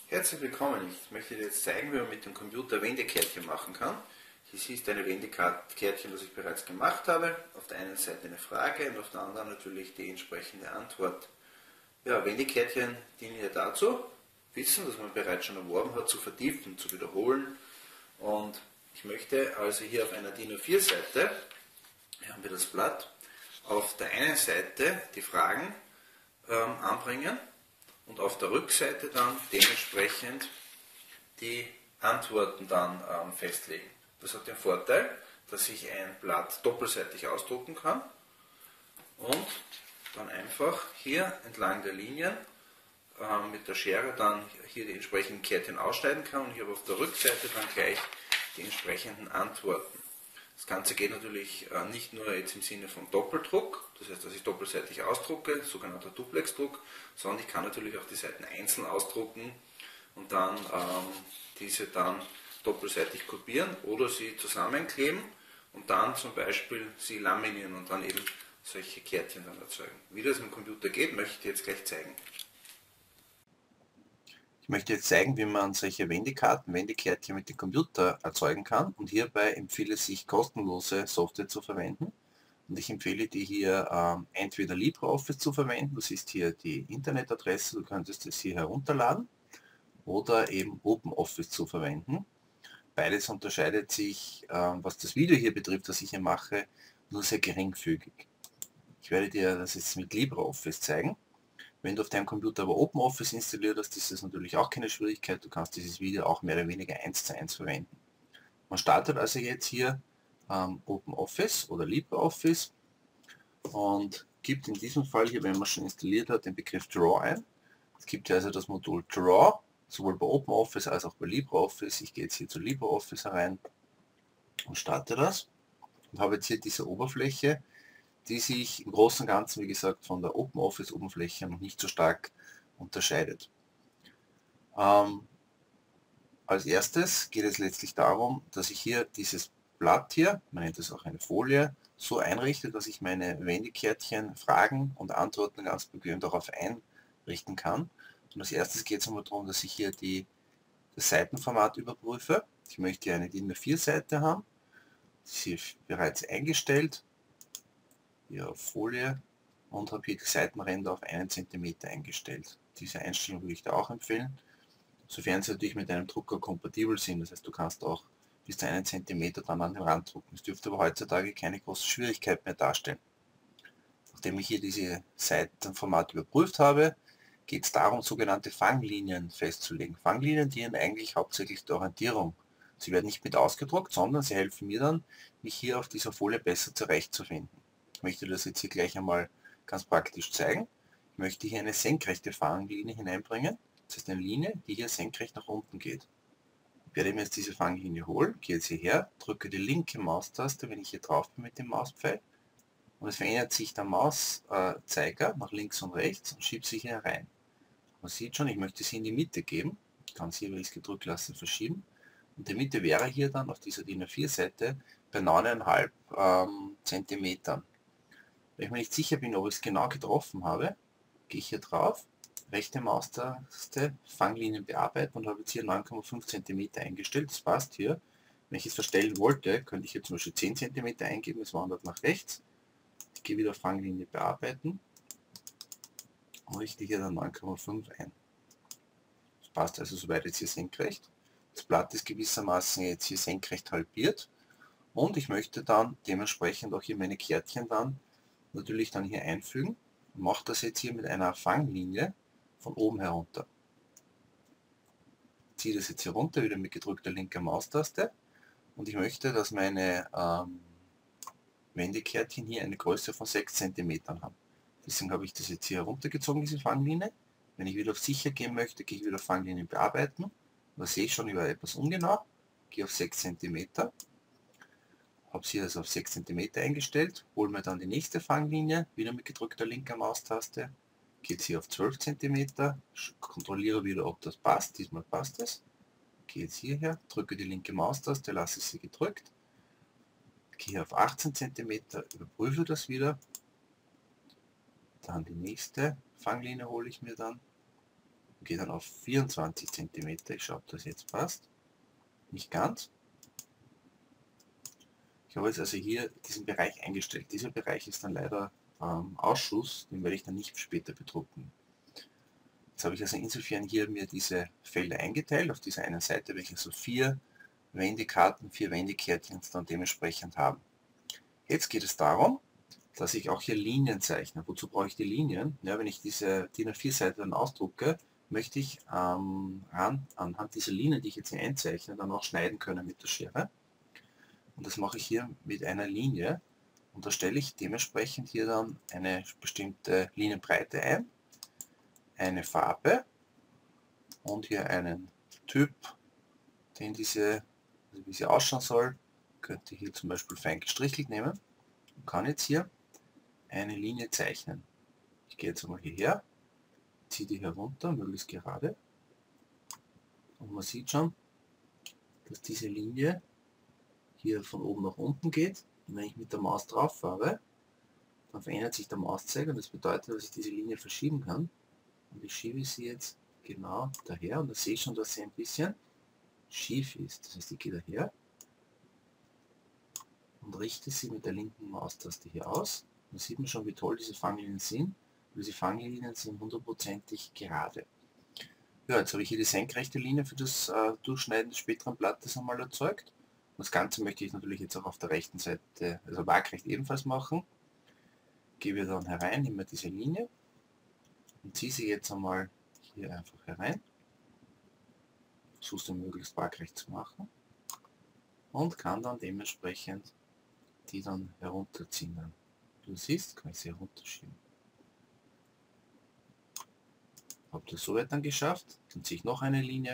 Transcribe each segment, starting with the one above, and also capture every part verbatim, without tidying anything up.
Herzlich willkommen. Ich möchte dir jetzt zeigen, wie man mit dem Computer Wendekärtchen machen kann. Hier ist eine Wendekärtchen, das ich bereits gemacht habe. Auf der einen Seite eine Frage und auf der anderen natürlich die entsprechende Antwort. Ja, Wendekärtchen dienen ja dazu, Wissen, das man bereits schon erworben hat, zu vertiefen, zu wiederholen. Und ich möchte also hier auf einer DIN A vier Seite, hier haben wir das Blatt, auf der einen Seite die Fragen ähm, anbringen und auf der Rückseite dann dementsprechend die Antworten dann ähm, festlegen. Das hat den Vorteil, dass ich ein Blatt doppelseitig ausdrucken kann und dann einfach hier entlang der Linien ähm, mit der Schere dann hier die entsprechenden Kärtchen ausschneiden kann und ich habe auf der Rückseite dann gleich die entsprechenden Antworten. Das Ganze geht natürlich äh, nicht nur jetzt im Sinne von Doppeldruck, das heißt, dass ich doppelseitig ausdrucke, sogenannter Duplexdruck, sondern ich kann natürlich auch die Seiten einzeln ausdrucken und dann ähm, diese dann doppelseitig kopieren oder sie zusammenkleben und dann zum Beispiel sie laminieren und dann eben solche Kärtchen dann erzeugen. Wie das im Computer geht, möchte ich dir jetzt gleich zeigen. Ich möchte jetzt zeigen, wie man solche Wendekarten, Wendekärtchen mit dem Computer erzeugen kann und hierbei empfiehlt es sich, kostenlose Software zu verwenden. Und ich empfehle dir hier ähm, entweder LibreOffice zu verwenden, das ist hier die Internetadresse, du könntest es hier herunterladen, oder eben OpenOffice zu verwenden. Beides unterscheidet sich, ähm, was das Video hier betrifft, das ich hier mache, nur sehr geringfügig. Ich werde dir das jetzt mit LibreOffice zeigen. Wenn du auf deinem Computer aber OpenOffice installiert hast, ist das natürlich auch keine Schwierigkeit. Du kannst dieses Video auch mehr oder weniger eins zu eins verwenden. Man startet also jetzt hier ähm, OpenOffice oder LibreOffice und gibt in diesem Fall hier, wenn man schon installiert hat, den Begriff Draw ein. Es gibt ja also das Modul Draw, sowohl bei OpenOffice als auch bei LibreOffice. Ich gehe jetzt hier zu LibreOffice herein und starte das und habe jetzt hier diese Oberfläche, die sich im Großen und Ganzen, wie gesagt, von der OpenOffice-Oberfläche noch nicht so stark unterscheidet. Ähm, als erstes geht es letztlich darum, dass ich hier dieses Blatt hier, man nennt es auch eine Folie, so einrichte, dass ich meine Wendekärtchen, Fragen und Antworten ganz bequem darauf einrichten kann. Und als erstes geht es einmal darum, dass ich hier die, das Seitenformat überprüfe. Ich möchte hier eine DIN A vier Seite haben. Das ist hier bereits eingestellt. Hier auf Folie und habe hier die Seitenränder auf einen Zentimeter eingestellt. Diese Einstellung würde ich dir auch empfehlen, sofern sie natürlich mit deinem Drucker kompatibel sind. Das heißt, du kannst auch bis zu einen Zentimeter dann an den Rand drucken. Das dürfte aber heutzutage keine große Schwierigkeit mehr darstellen. Nachdem ich hier diese Seitenformat überprüft habe, geht es darum, sogenannte Fanglinien festzulegen. Fanglinien dienen eigentlich hauptsächlich der Orientierung. Sie werden nicht mit ausgedruckt, sondern sie helfen mir dann, mich hier auf dieser Folie besser zurechtzufinden. Ich möchte das jetzt hier gleich einmal ganz praktisch zeigen. Ich möchte hier eine senkrechte Fanglinie hineinbringen. Das ist eine Linie, die hier senkrecht nach unten geht. Ich werde mir jetzt diese Fanglinie holen, gehe jetzt hierher, drücke die linke Maustaste, wenn ich hier drauf bin mit dem Mauspfeil. Und es verändert sich der Mauszeiger nach links und rechts und schiebt sich hier rein. Man sieht schon, ich möchte sie in die Mitte geben. Ich kann es hier, wenn ich es gedrückt lasse, verschieben. Und die Mitte wäre hier dann auf dieser DIN A vier Seite bei neun Komma fünf ähm, Zentimetern. Wenn ich mir nicht sicher bin, ob ich es genau getroffen habe, gehe ich hier drauf, rechte Maustaste, Fanglinien bearbeiten und habe jetzt hier neun Komma fünf Zentimeter eingestellt. Das passt hier. Wenn ich es verstellen wollte, könnte ich hier zum Beispiel zehn Zentimeter eingeben, es wandert nach rechts. Ich gehe wieder auf Fanglinie bearbeiten und richte hier dann neun Komma fünf ein. Das passt also soweit jetzt hier senkrecht. Das Blatt ist gewissermaßen jetzt hier senkrecht halbiert und ich möchte dann dementsprechend auch hier meine Kärtchen dann natürlich dann hier einfügen und mache das jetzt hier mit einer Fanglinie von oben herunter. Ziehe das jetzt hier runter, wieder mit gedrückter linker Maustaste und ich möchte, dass meine ähm, Wendekärtchen hier eine Größe von sechs Zentimetern haben. Deswegen habe ich das jetzt hier heruntergezogen, diese Fanglinie. Wenn ich wieder auf sicher gehen möchte, gehe ich wieder auf Fanglinien bearbeiten. Da sehe ich schon, ich war etwas ungenau. Gehe auf sechs Zentimeter. Habe sie also auf sechs Zentimeter eingestellt. Hole mir dann die nächste Fanglinie, wieder mit gedrückter linker Maustaste. Geht hier auf zwölf Zentimeter. Kontrolliere wieder, ob das passt. Diesmal passt es. Gehe jetzt hierher, drücke die linke Maustaste, lasse sie gedrückt. Gehe auf achtzehn Zentimeter, überprüfe das wieder. Dann die nächste Fanglinie hole ich mir dann. und gehe dann auf vierundzwanzig Zentimeter. Ich schaue, ob das jetzt passt. Nicht ganz. Ich habe jetzt also hier diesen Bereich eingestellt. Dieser Bereich ist dann leider ähm, Ausschuss, den werde ich dann nicht später bedrucken. Jetzt habe ich also insofern hier mir diese Felder eingeteilt. Auf dieser einen Seite werde ich also vier Wendekarten, vier Wendekärtchen dann dementsprechend haben. Jetzt geht es darum, dass ich auch hier Linien zeichne. Wozu brauche ich die Linien? Ja, wenn ich diese D I N A vier Seite dann ausdrucke, möchte ich ähm, an, anhand dieser Linien, die ich jetzt hier einzeichne, dann auch schneiden können mit der Schere. Und das mache ich hier mit einer Linie. Und da stelle ich dementsprechend hier dann eine bestimmte Linienbreite ein, eine Farbe und hier einen Typ, den diese, also wie sie ausschauen soll, könnte ich hier zum Beispiel fein gestrichelt nehmen und kann jetzt hier eine Linie zeichnen. Ich gehe jetzt einmal hierher, ziehe die herunter, möglichst gerade, und man sieht schon, dass diese Linie hier von oben nach unten geht. Und wenn ich mit der Maus drauf fahre, dann verändert sich der Mauszeiger und das bedeutet, dass ich diese Linie verschieben kann. Und ich schiebe sie jetzt genau daher und da sehe ich schon, dass sie ein bisschen schief ist. Das heißt, ich gehe daher und richte sie mit der linken Maustaste hier aus. Da sieht man schon, wie toll diese Fanglinien sind. Diese Fanglinien sind hundertprozentig gerade. Ja, jetzt habe ich hier die senkrechte Linie für das äh, Durchschneiden des späteren Blattes einmal erzeugt. Das Ganze möchte ich natürlich jetzt auch auf der rechten Seite, also waagrecht ebenfalls machen. Gebe dann herein, nehme diese Linie und ziehe sie jetzt einmal hier einfach herein. Versuche sie möglichst waagrecht zu machen und kann dann dementsprechend die dann herunterziehen. Dann. Du siehst, kann ich sie herunterschieben. Habe das soweit dann geschafft, dann ziehe ich noch eine Linie,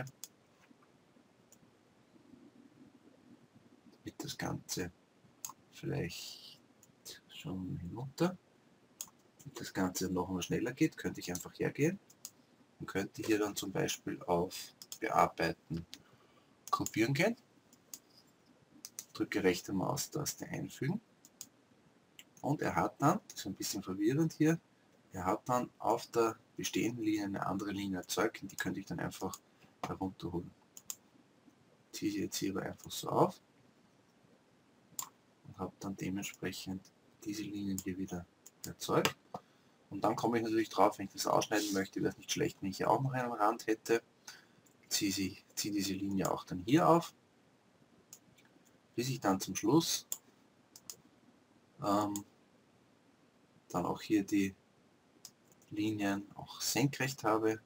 damit das Ganze vielleicht schon hinunter, damit das Ganze noch mal schneller geht, könnte ich einfach hergehen und könnte hier dann zum Beispiel auf Bearbeiten, Kopieren gehen, drücke rechte Maustaste einfügen und er hat dann, das ist ein bisschen verwirrend hier, er hat dann auf der bestehenden Linie eine andere Linie erzeugt und die könnte ich dann einfach herunterholen. Ziehe sie jetzt hier aber einfach so auf und habe dann dementsprechend diese Linien hier wieder erzeugt. Und dann komme ich natürlich drauf, wenn ich das ausschneiden möchte, wäre es nicht schlecht, wenn ich hier auch noch einen Rand hätte. Ziehe, sie, ziehe diese Linie auch dann hier auf, bis ich dann zum Schluss ähm, dann auch hier die Linien auch senkrecht habe.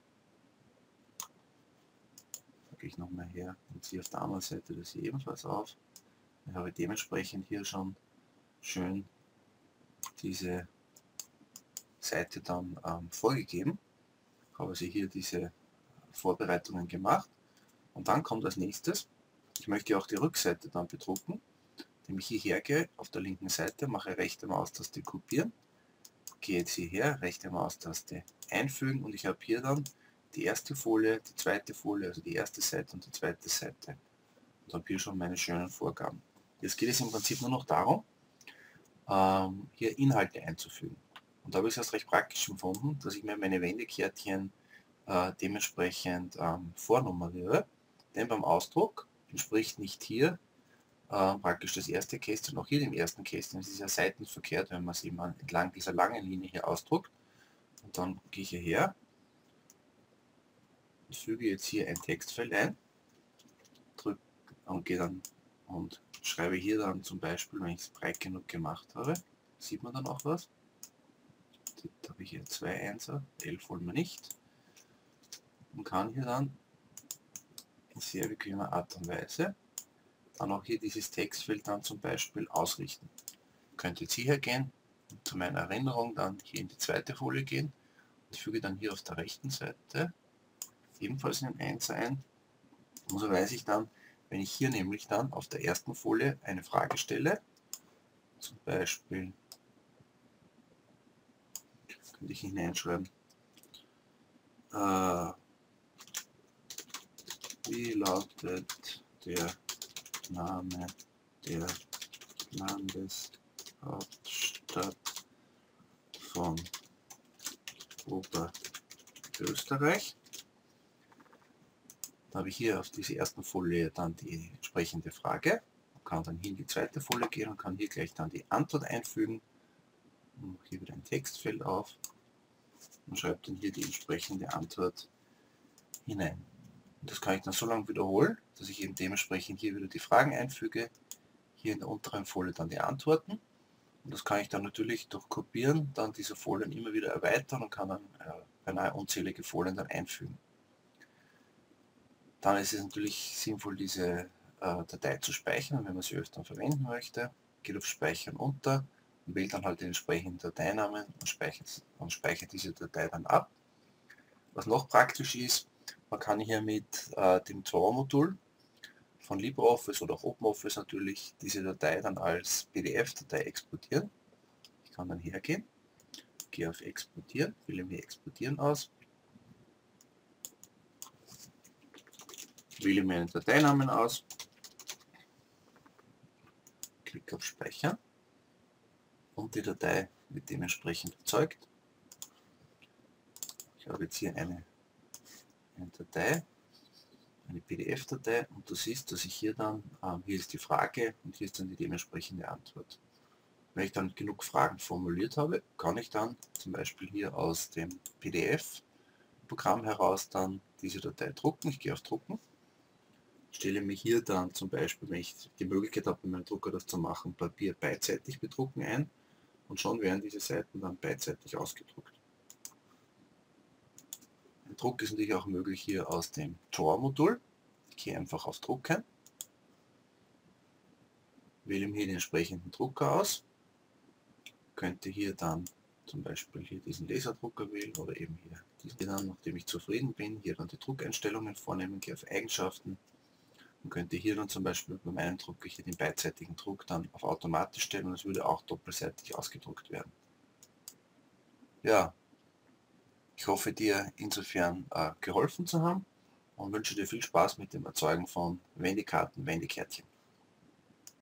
Da gehe ich nochmal her und ziehe auf der anderen Seite das hier ebenfalls auf. Ich habe dementsprechend hier schon schön diese Seite dann ähm, vorgegeben. Ich habe also hier diese Vorbereitungen gemacht und dann kommt als nächstes, ich möchte auch die Rückseite dann bedrucken, indem ich hierher gehe, auf der linken Seite, mache rechte Maustaste kopieren, gehe jetzt hierher, rechte Maustaste einfügen und ich habe hier dann die erste Folie, die zweite Folie, also die erste Seite und die zweite Seite und habe hier schon meine schönen Vorgaben. Jetzt geht es im Prinzip nur noch darum, ähm, hier Inhalte einzufügen. Und da habe ich es erst recht praktisch empfunden, dass ich mir meine Wendekärtchen äh, dementsprechend ähm, vornummeriere, denn beim Ausdruck entspricht nicht hier äh, praktisch das erste Kästchen, noch hier dem ersten Kästchen. Es ist ja seitenverkehrt, wenn man es eben entlang dieser langen Linie hier ausdruckt. Und dann gehe ich hierher und füge jetzt hier ein Textfeld ein, drücke und gehe dann und schreibe hier dann zum Beispiel, wenn ich es breit genug gemacht habe, sieht man dann auch was. Da habe ich hier zwei Einser, elf wollen wir nicht. Und kann hier dann in sehr bequemer Art und Weise dann auch hier dieses Textfeld dann zum Beispiel ausrichten. Ich könnte jetzt hierher gehen und zu meiner Erinnerung dann hier in die zweite Folie gehen und füge dann hier auf der rechten Seite ebenfalls einen Einser ein. Und so weiß ich dann, wenn ich hier nämlich dann auf der ersten Folie eine Frage stelle, zum Beispiel könnte ich hineinschreiben, äh, wie lautet der Name der Landeshauptstadt von Oberösterreich? Dann habe ich hier auf diese ersten Folie dann die entsprechende Frage, kann dann hier in die zweite Folie gehen und kann hier gleich dann die Antwort einfügen. Und hier wieder ein Textfeld auf und schreibe dann hier die entsprechende Antwort hinein. Und das kann ich dann so lange wiederholen, dass ich eben dementsprechend hier wieder die Fragen einfüge, hier in der unteren Folie dann die Antworten. Und das kann ich dann natürlich durch Kopieren dann diese Folien immer wieder erweitern und kann dann äh, beinahe unzählige Folien dann einfügen. Dann ist es natürlich sinnvoll, diese äh, Datei zu speichern, wenn man sie öfter verwenden möchte. Geht auf Speichern unter und wählt dann halt den entsprechenden Dateinamen und speichert, und speichert diese Datei dann ab. Was noch praktisch ist, man kann hier mit äh, dem Draw-Modul von LibreOffice oder auch OpenOffice natürlich diese Datei dann als P D F-Datei exportieren. Ich kann dann hergehen, gehe auf Exportieren, wähle mir Exportieren aus, wähle mir einen Dateinamen aus, klicke auf Speichern und die Datei wird dementsprechend erzeugt. Ich habe jetzt hier eine, eine Datei, eine P D F-Datei und du siehst, dass ich hier dann, ähm, hier ist die Frage und hier ist dann die dementsprechende Antwort. Wenn ich dann genug Fragen formuliert habe, kann ich dann zum Beispiel hier aus dem P D F-Programm heraus dann diese Datei drucken. Ich gehe auf Drucken, stelle mir hier dann zum Beispiel, wenn ich die Möglichkeit habe, mit meinem Drucker das zu machen, Papier beidseitig bedrucken ein und schon werden diese Seiten dann beidseitig ausgedruckt. Ein Druck ist natürlich auch möglich hier aus dem Draw-Modul. Ich gehe einfach auf Drucken, wähle mir hier den entsprechenden Drucker aus, könnte hier dann zum Beispiel hier diesen Laserdrucker wählen oder eben hier diesen dann, nachdem ich zufrieden bin, hier dann die Druckeinstellungen vornehmen, gehe auf Eigenschaften und könnte hier dann zum Beispiel bei meinem Drucker hier den beidseitigen Druck dann auf automatisch stellen und es würde auch doppelseitig ausgedruckt werden. Ja, ich hoffe dir insofern äh, geholfen zu haben und wünsche dir viel Spaß mit dem Erzeugen von Wendekarten, Wendekärtchen.